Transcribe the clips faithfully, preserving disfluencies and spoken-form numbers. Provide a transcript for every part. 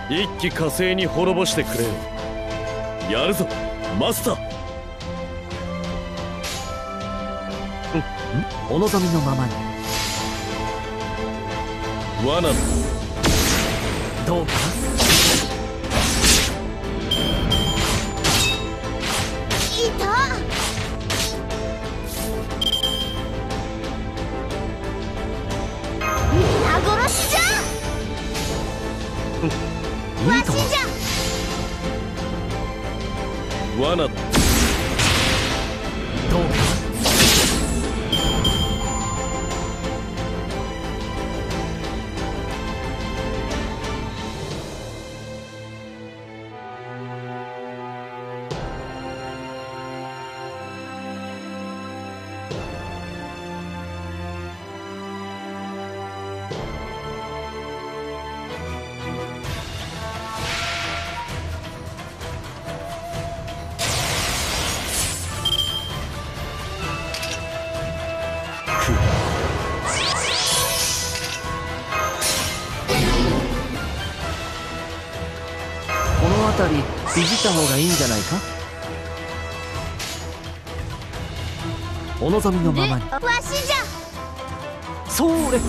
一気火星に滅ぼしてくれよ。やるぞマスター。 お望みのままに。 罠だ。 どうかいた。皆殺しじゃ。 いいとも。 わしじゃ。 罠だ。 どうかこの辺りいじった方がいいんじゃないか。お望みのままに。 わしじゃ。 それ。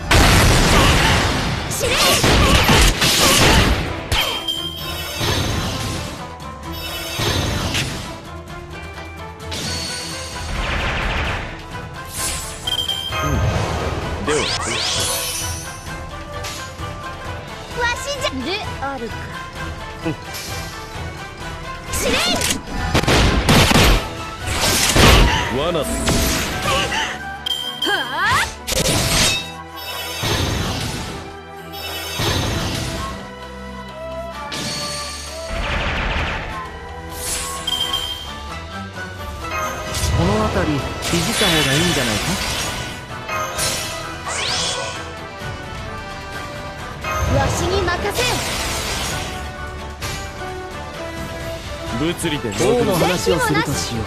司令。 ではわしじゃ。であるか。司令。 罠だ。 はあ。 この辺りいじった方がいいんじゃないか。 わしに任せよ。 物理で王の話をするとしよう。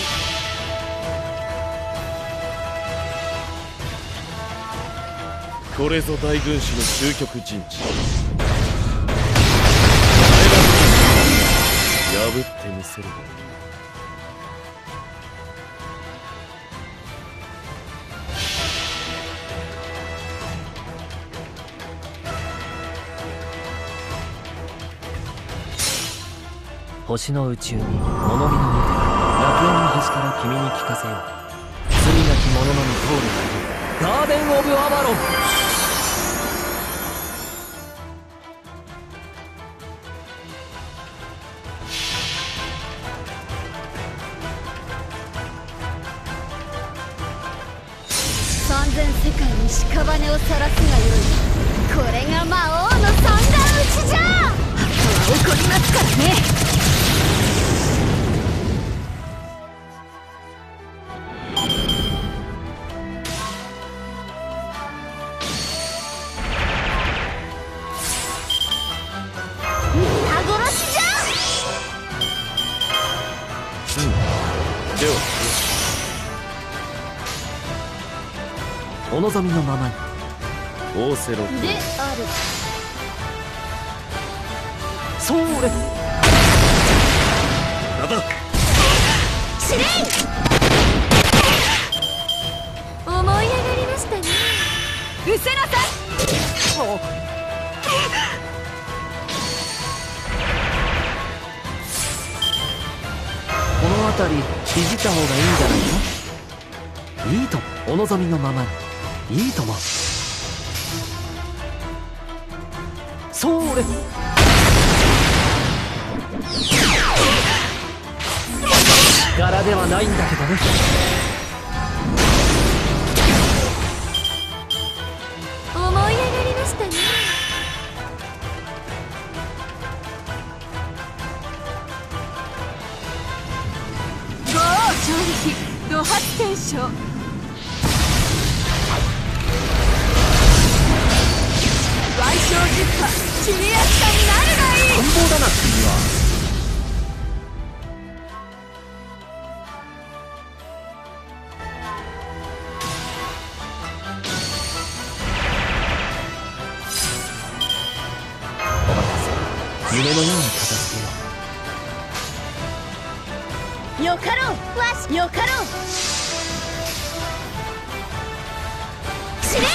これぞ大軍師の究極陣地。破ってみせる。 星の宇宙に物見の見て楽園の端から君に聞かせよう。罪なき者のみ通るガーデン・オブ・アバロン。 三千世界に屍を晒すがよい。これが魔王の三段打ちじゃ。墓は怒りますからね。 ではお望みのままに。 オーセロットである。 それ。 だだ。 司令。思い上がりましたね。失せなさい。 この辺りいじった方がいいんじゃないか。いいとも。お望みのままに。いいとも。それ。柄ではないんだけどね。 思い上がりましたね。五王衝撃怒発天章。賠償十波シリアス化になるがいい。 乱暴だな君は。お待たせ。 夢のように片付けよう。 よかろうわしよかろう司令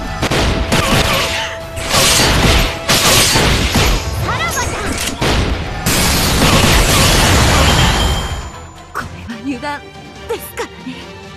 さらばだ。これは油断ですからね。